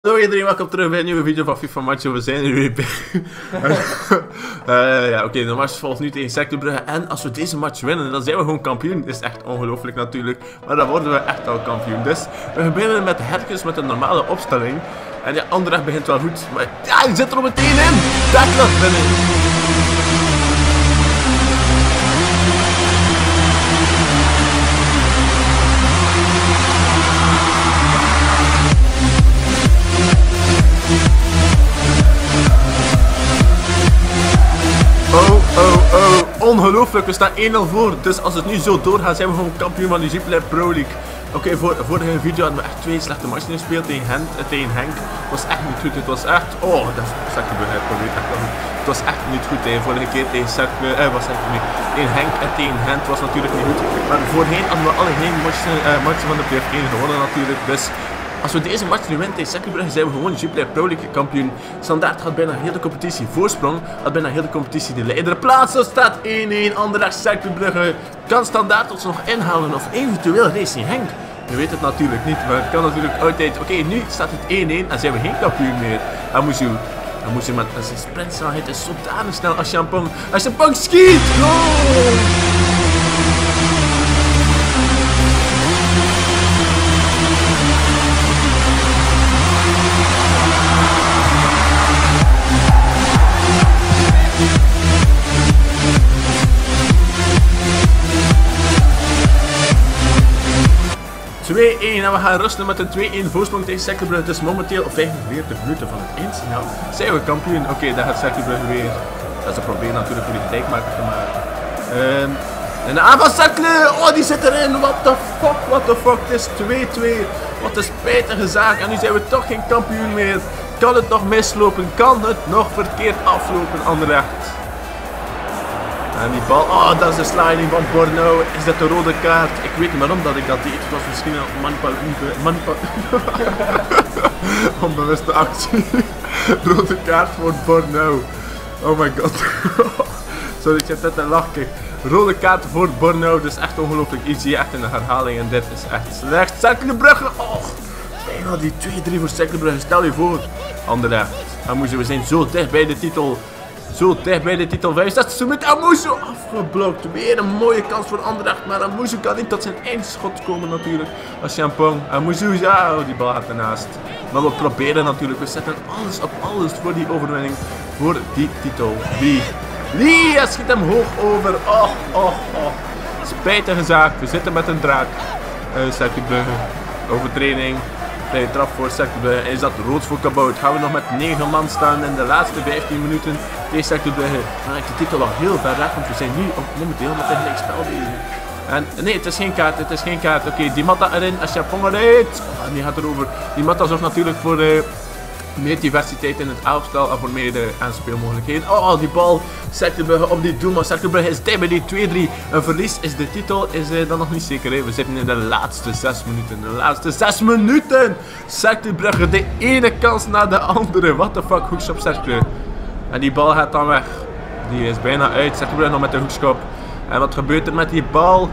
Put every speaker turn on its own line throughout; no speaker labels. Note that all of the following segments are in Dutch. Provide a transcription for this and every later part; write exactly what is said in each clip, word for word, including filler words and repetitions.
Hallo iedereen, welkom terug bij een nieuwe video van FIFA Macho. We zijn er weer bij. uh, ja, oké, okay, de match volgt nu tegen Cercle Brugge. En als we deze match winnen, dan zijn we gewoon kampioen. Dat is echt ongelooflijk natuurlijk. Maar dan worden we echt al kampioen. Dus we beginnen met de Herkens met een normale opstelling. En ja, Anderlecht begint wel goed. Maar ja, die zit er al meteen in. Daar kan dat binnen. Oh, oh, oh, ongelooflijk, we staan één nul voor, dus als het nu zo doorgaat zijn we gewoon kampioen van de Jupiler Pro League. Oké, okay, voor de vorige video hadden we echt twee slechte matchen gespeeld tegen, Hen, uh, tegen Henk. Het was echt niet goed, het was echt, oh, dat is Cercle Brugge, ik probeer echt wel goed. Het was echt niet goed, hè. Vorige keer tegen Cercle, eh, was Cercle niet, tegen Henk en tegen Gent was natuurlijk niet goed. Maar voorheen hadden we alle geen matchen, uh, matchen van de P F één gewonnen natuurlijk, dus... Als we deze match nu winnen tegen Cercle Brugge zijn we gewoon Jupiler Pro League kampioen. Standaard had bijna heel de competitie voorsprong, had bijna heel de competitie de leider plaats. Er staat één één, Anderlecht Cercle Brugge. Kan Standaard ons nog inhalen of eventueel Racing Henk? Je weet het natuurlijk niet, maar het kan natuurlijk altijd. Oké, okay, nu staat het één één en zijn we geen kampioen meer. Amuzu. Amuzu met zijn sprintsnelheid is zodanig snel als Champong. Als Champong schiet! Goal! twee één en we gaan rusten met een twee één voorsprong tegen Cercle Brugge. Dus momenteel op vijfenveertig minuten van het eindsignaal zijn we kampioen. Oké, okay, daar gaat Cercle Brugge weer. Dat is een probleem natuurlijk voor die gelijkmaker te maken. Um, en de aanval Cercle, oh die zit erin. What the fuck, what the fuck. Het is twee twee. Wat een spijtige zaak. En nu zijn we toch geen kampioen meer. Kan het nog mislopen? Kan het nog verkeerd aflopen, Anderlecht? En die bal, oh dat is de sliding van Borno, is dat de rode kaart? Ik weet niet waarom dat ik dat deed, het was misschien een manipulatieve, manipulatieve, onbewuste actie. Rode kaart voor Borno. Oh my god. Sorry, ik zit net te lachen. Rode kaart voor Borno, dus echt ongelooflijk. Iets hier echt in de herhaling en dit is echt slecht. Cercle Brugge, oh, bijna die twee drie voor Cercle Brugge, stel je voor. Anderlecht, Amuzu, we zijn zo dicht bij de titel. Zo dicht bij de titel vijf. Dat is zo met Amuzu afgeblokt. Weer een mooie kans voor Anderlecht. Maar Amuzu kan niet tot zijn eindschot komen natuurlijk. Als Champong. Amuzu, ja, oh, die bal gaat ernaast. Maar we proberen natuurlijk. We zetten alles op alles voor die overwinning. Voor die titel. Wie? Wie? Hij schiet hem hoog over. Och, och, och. Spijtige zaak. We zitten met een draak. Uh, Cercle Brugge. Overtreding. Vrije trap voor Cercle Brugge. Is dat rood voor Kabout? Gaan we nog met negen man staan in de laatste vijftien minuten tegen Cercle Brugge. Dan lijkt de titel al heel ver weg, want we zijn nu op, momenteel met een gelijk spel bezig. En nee, het is geen kaart, het is geen kaart. Oké, okay, Di Matta erin, als Champong erin. Oh, die gaat erover. Di Matta zorgt natuurlijk voor uh, meer diversiteit in het elftal en voor meer de aanspeelmogelijkheden. Oh, die bal. Cercle Brugge op die doel, maar Cercle Brugge is dicht bij die twee drie. Een verlies is de titel, is uh, dan nog niet zeker. Hè? We zitten in de laatste zes minuten. De laatste zes minuten! Cercle Brugge, de ene kans na de andere. What the fuck, hoekschop Cercle. En die bal gaat dan weg. Die is bijna uit. Cercle Brugge nog met de hoekschop. En wat gebeurt er met die bal?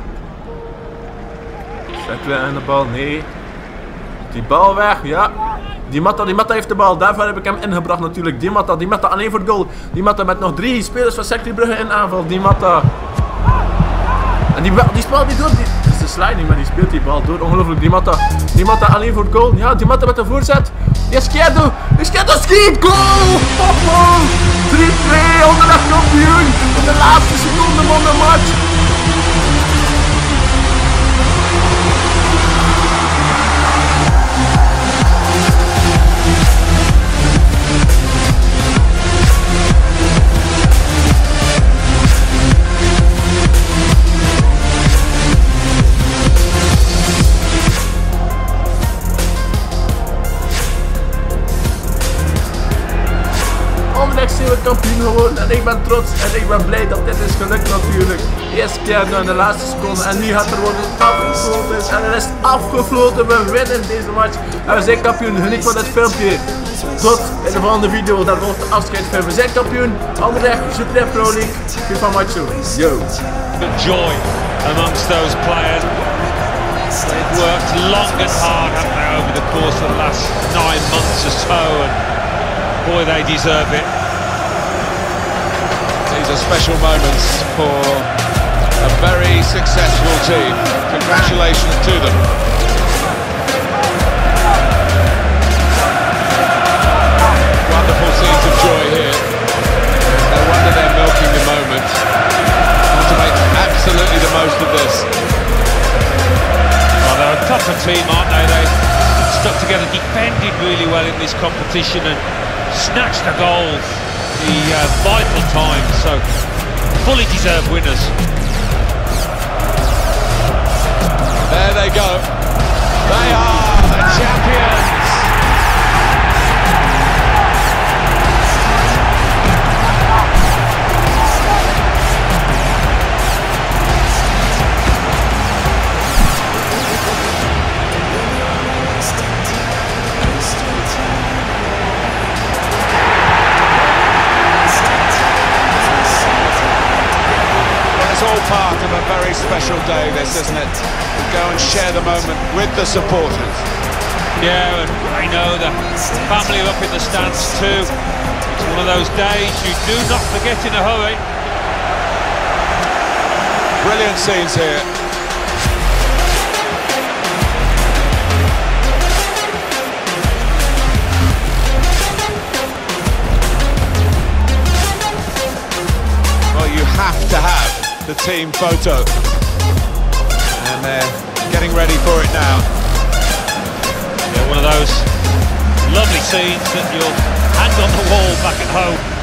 Cercle en de bal, nee. Die bal weg, ja. Di Matta, Di Matta heeft de bal. Daarvoor heb ik hem ingebracht natuurlijk. Di Matta, Di Matta alleen voor het goal. Di Matta met nog drie spelers van Cercle Brugge in aanval. Di Matta. En die, die speelt niet door. Die, dat is de sliding, maar die speelt die bal door. Ongelooflijk. Di Matta. Di Matta alleen voor het goal. Ja, Di Matta met de voorzet. Izquierdo. Izquierdo schiet. Goal! drie twee. Anderlecht kampioen. In de laatste seconde van de match. Zijn we kampioen geworden en ik ben trots en ik ben blij dat dit is gelukt natuurlijk. Eerste keer in de laatste seconde en nu gaat er worden afgefloten en er is afgefloten. We winnen deze match en we zijn kampioen. Geniet van dit filmpje. Tot in de volgende video, daar volgt de afscheidsfilm. We zijn kampioen. Anderlecht, Jupiler Pro League. FIFA Macho. Yo.
The joy amongst those players. They've worked long and hard, haven't they, over the course of the last nine months or so, and boy, they deserve it.
These are special moments for a very successful team. Congratulations to them. Wonderful scenes of joy here. No wonder they're milking the moment. Want to make absolutely the most of this.
Well, they're a tougher team, aren't they? They stuck together, defended really well in this competition and snatched the goals the uh, vital time, so fully deserved winners.
There they go. They are the champions. It's all part of a very special day, this, isn't it? To go and share the moment with the supporters.
Yeah, and I know the family are up in the stands too. It's one of those days you do not forget in a hurry.
Brilliant scenes here. Well, you have to have the team photo, and they're getting ready for it now.
Yeah, one of those lovely scenes that you'll hang on the wall back at home.